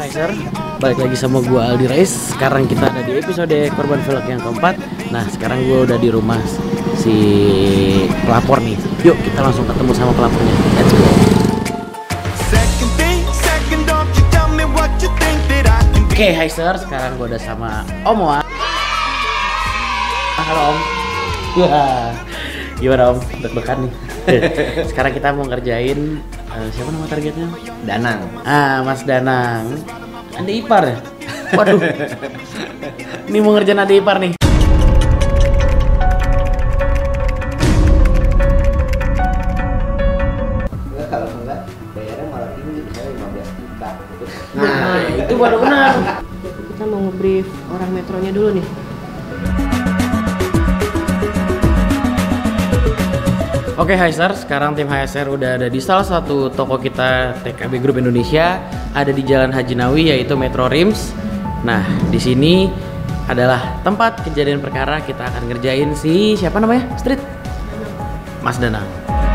Hiser, balik lagi sama gue Aldi Rais. Sekarang kita ada di episode korban vlog yang keempat. Nah sekarang gue udah di rumah si pelapor nih. Yuk kita langsung ketemu sama pelapornya. Let's go. Oke Hiser, sekarang gue udah sama Om Wa. Halo Om. Wah, gimana Om? Deg-degan nih. Sekarang kita mau ngerjain siapa nama targetnya? Danang. Mas Danang. Adik ipar ya? Waduh. Ini mau ngerjain adik ipar nih. Kalau enggak bayarnya malah tinggi, misalnya 15 juta. Nah, itu baru benar. Kita mau nge-brief orang metronya dulu nih. Oke Hiser, sekarang tim HSR udah ada di salah satu toko kita TKB Group Indonesia, ada di Jalan Haji Nawi yaitu Metro Rims. Nah, di sini adalah tempat kejadian perkara. Kita akan ngerjain si siapa namanya? Street Mas Danang.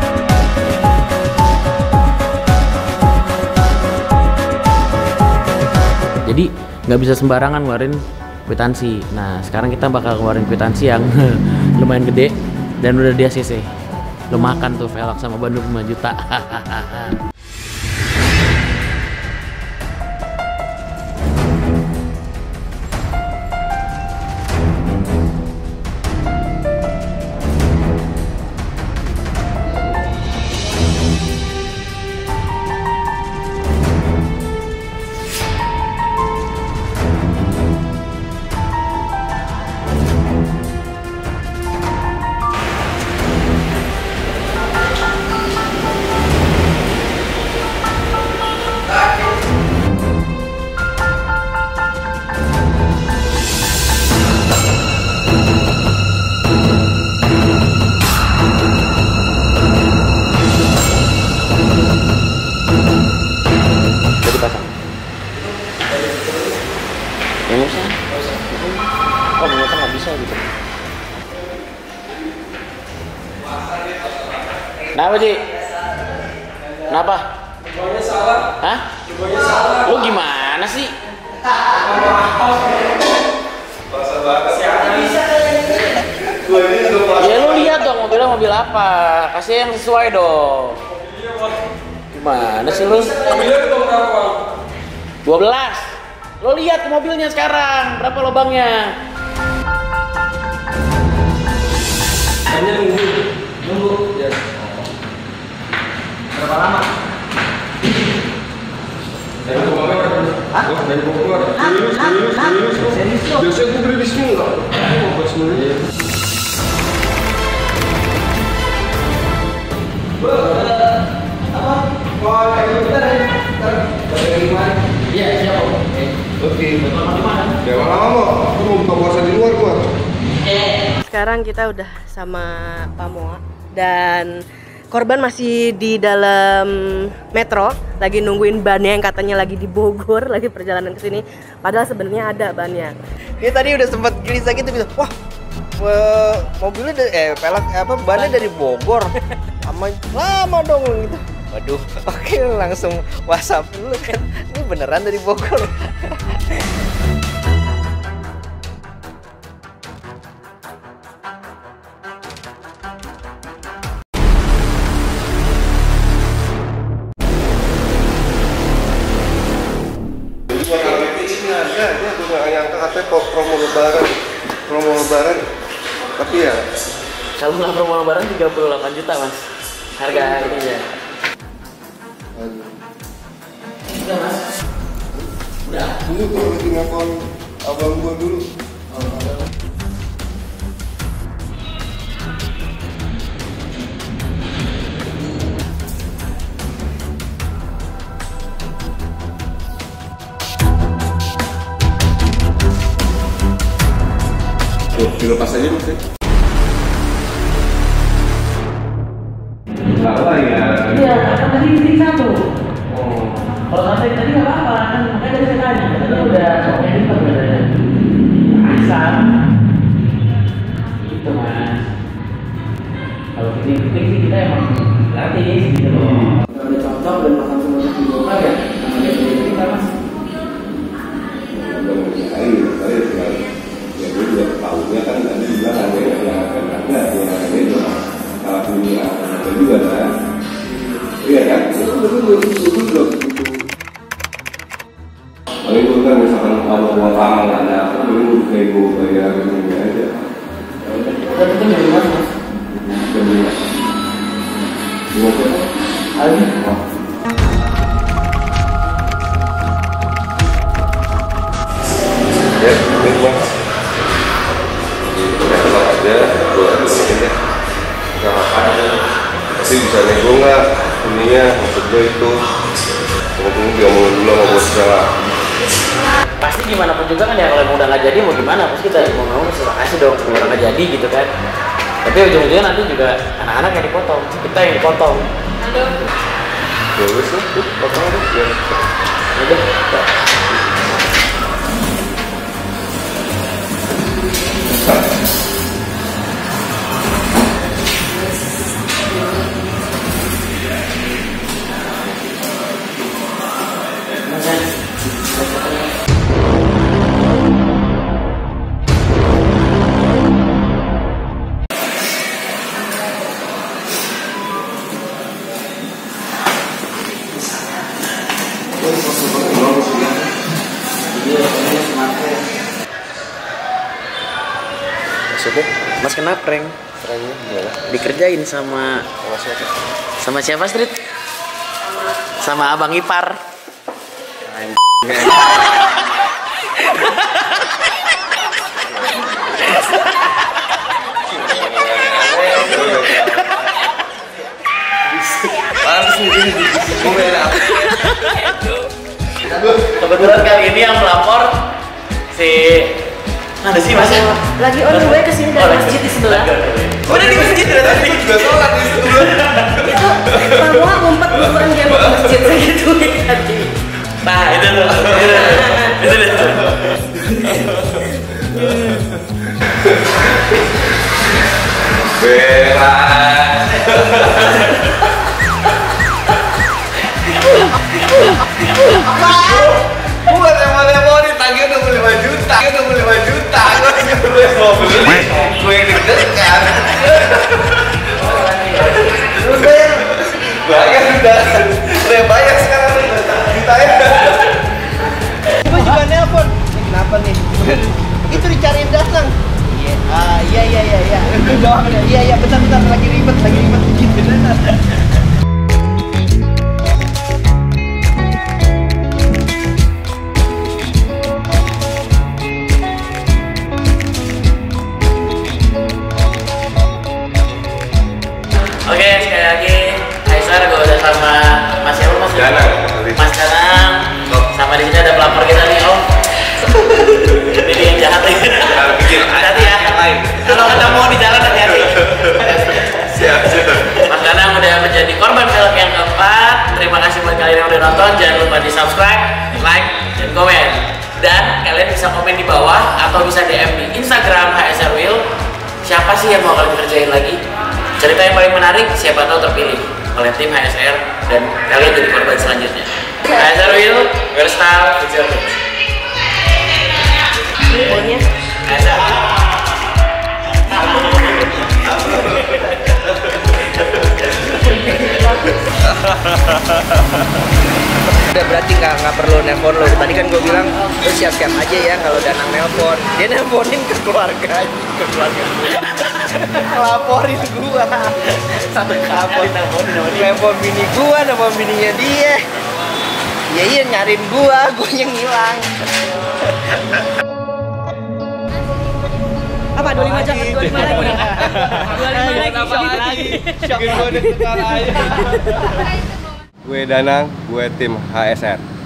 Jadi nggak bisa sembarangan ngeluarin kwitansi. Nah, sekarang kita bakal ngeluarin kwitansi yang lumayan gede dan udah di ACC. Lo makan tuh velg sama Bandung 5 juta. Oh, ternyata nggak bisa gitu. Kenapa Ji? Kenapa? Jumlahnya salah. Hah? Jumlahnya salah. Lu gimana sih? Bahasa banget ya. Ya lu lihat dong mobilnya mobil apa. Kasih yang sesuai dong. Gimana sih lu? Mobilnya ketemu berapa? 12. Lo lihat mobilnya sekarang berapa lubangnya? Hanya nunggu. Ya. Berapa lama? Dari Bogor. Hah? Dari Bogor. Serius? Biasanya gue beli di sini enggak? Mau buat semuanya. Apa? Wah, kayak bentar ya. Dari gimana? Iya, siap Om. Oke. Lama di mana? Ya lama. Aku mau buka puasa di luar gua. Sekarang kita udah sama Pak Moa dan korban masih di dalam metro, lagi nungguin bannya yang katanya lagi di Bogor, lagi perjalanan ke sini. Padahal sebenarnya ada bannya. Dia tadi udah sempat gelisah gitu bisa. Wah, mobilnya pelak bannya dari Bogor. Lama dong gitu. Waduh, oke langsung WhatsApp dulu kan. Ini beneran dari Bogor. Dia juga yang katanya promo lebaran. Tapi ya Kalau nggak promo lebaran 38 juta mas. Harga ininya. Udah mas. Udah. dulu tuh lagi ngapon abang gua dulu. Dilepas aja mas ya. Berapa ya? Iya, tadi ini satu. Oh, kalau sampai tadi nggak apa-apa kan, makanya dari saya tanya. Tadi udah soknya ini sebenarnya. Asam. Gitu mas. Kalau penting sih kita emang gratis gitu loh. Kalau ada cocok dan makan semua di bongkar ya, sama dia kita mas. Itu dari mana mas? Ya, ini mas. Ya, kalau aja, gue aduin deh. Gak apa-apa. Pasti bisa nego nggak? Ininya, maksud gue itu. Tunggu-tunggu dia ngomongin dulu sama bosnya lah. Pasti gimana pun juga kan ya, kalau emang udah nggak jadi mau gimana, pasti kita mau suruh kasih dong, kalau nggak jadi gitu kan. Tapi ujung-ujungnya nanti juga anak-anak yang dipotong, kita yang dipotong. Ya wes lah, tuh, potong aja. Ya. Udah. Maksudnya? Mas kena prank, Trennya gimana? dikerjain sama Sama siapa? sama siapa Street? Sama abang ipar. Pantes nih ini gue enak. Kebetulan kali ini yang melapor si mana sih mas? Lagi on the way ke sini dari masjid di sebelah. Udah di masjid udah tadi. Juga sholat di situ. Itu Pamua ngumpet duluan dia mau ke masjid segitu tadi. Nah itu tuh. Itu. Berat. Buat yang mau ditagih 25 juta. 25 juta. Gue mau beli. Gue yang deg-degan. Lu bayar. Bayar udah. Udah bayar sekarang. Juta ya. Gue juga nelpon. Kenapa nih? Itu dicariin datang. Iya. Iya. Iya, bentar lagi ribet gitu. Oke, sekali lagi Hai Sar, gue udah sama Mas siapa Mas? Danang. Mas Danang. Sama di sini ada pelapor kita nih Om. Ini yang jahat nih. Harus bikin Hati-hati ya. lain. Kalau ketemu di jalan hati-hati. Siap. Mas Danang udah menjadi korban film yang keempat. Terima kasih buat kalian yang udah nonton. Jangan lupa di subscribe, like, dan komen. Dan kalian bisa komen di bawah atau bisa DM di Instagram HSR Will. Siapa sih yang mau kalian kerjain lagi? Cerita yang paling menarik, siapa tahu terpilih oleh tim HSR dan kalian jadi korban selanjutnya. HSR Will, your style, it's your thing. Pokoknya HSR. Udah berarti nggak perlu nelpon lo. Tadi kan gue bilang lo siap-siap aja ya kalau Danang nelpon. Dia nelponin ke keluarga. Laporin gua. Satu kali nelpon bini gua, nelpon bininya dia. Iya nyariin gua yang hilang. apa 25 jangan 25 lagi. 25 lagi. Gue Danang, gue tim HSR.